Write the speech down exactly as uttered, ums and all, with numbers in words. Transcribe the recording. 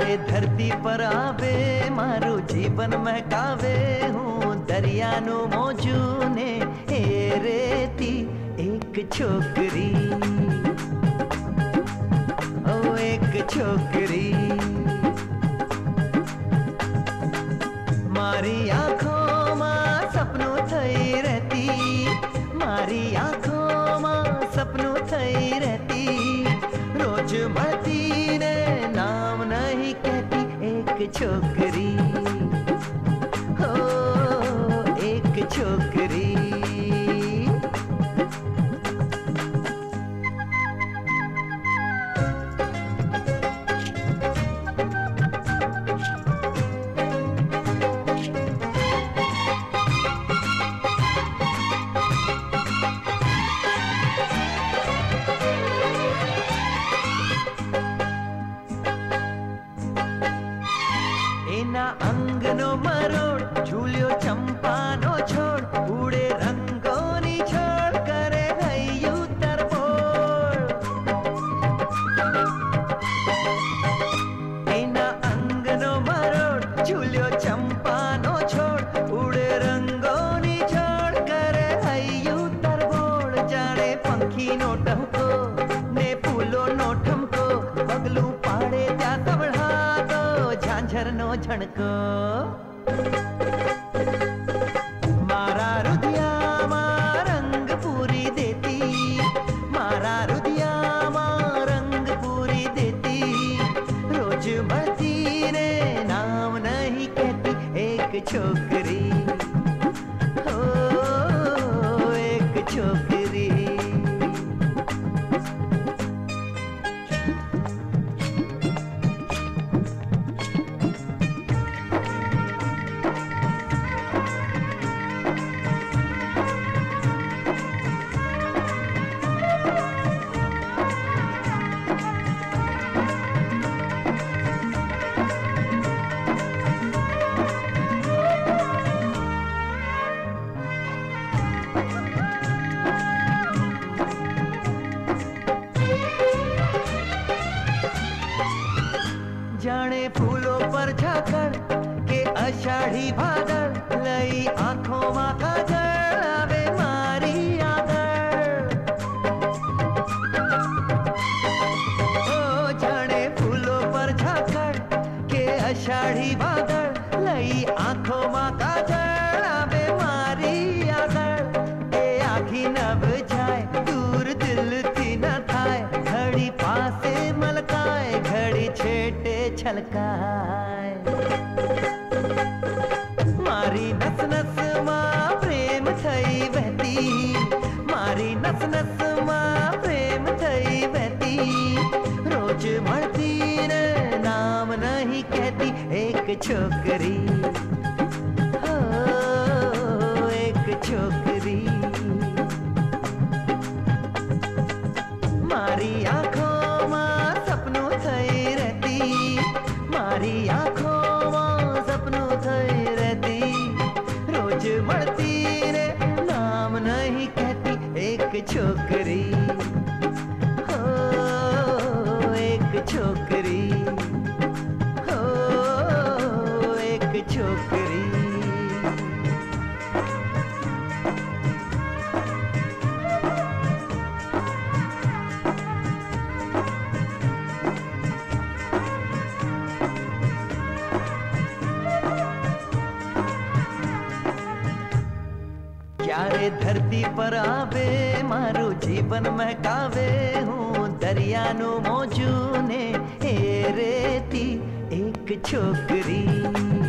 જ્યારે ધરતી પર આવે મારું જીવન મહેકાવે હું દરિયાનું મોજું ને એ રેતી એક છોકરી ઓ એક છોકરી મારી આંખોમાં સપનું થઈ રહેતી મારી આંખોમાં સપનું થઈ રહેતી રોજ મળતી ને નામ નહીં કહેતી એક છોકરી હો એક છોકરી અંગનો મરોડ ઝૂલ્યો ચંપાનો છોડ ઉડે રંગોની છોડ કરે હૈયું તરબોળ એના અંગનો મરોડ ઝૂલ્યો ચંપાનો છોડ ઉડે રંગોની છોડ કરે હૈયું તરબોળ જાણે પંખીનો ટહુકો ને ફૂલોનો ઠમકો પગલું પાડે ત્યાં સંભળાતો ઝાંઝરનો ઝણકો મારા રુધિયામાં રંગ પૂરી દેતી મારા રુધિયામાં રંગ પૂરી દેતી રોજ મળતી ને નામ નહીં કહેતી એક છોકરી હો એક છોકરી जाने फूलों पर झाकड़ के अषाढ़ी भादर लई आंखों मां काजल आवे मारी आदर ओ जाने फूलों पर झाकड़ के अषाढ़ी भादर लई आंखों मां काजल आवे मारी आदर ए आखी नभ जाए दूर दिल थी न थाय घड़ी पासे मलकाए घड़ी छेटे छलकाय मारी नस नस मां प्रेम थई बहती मारी नस नस मां प्रेम थई बहती रोज મળતી ને નામ નહીં કહેતી એક છોકરી હો એક છોકરી મારી આંખોમાં સપનું થઈ રહેતી મારી આંખોમાં સપનું થઈ રહેતી રોજ મળતી રે નામ નહીં કહેતી એક છોકરી હો એક છોકરી હો એક છોકરી જ્યારે ધરતી પર આવે મારું જીવન મહેકાવે હું દરિયાનું મોજું ને એ રેતી એક છોકરી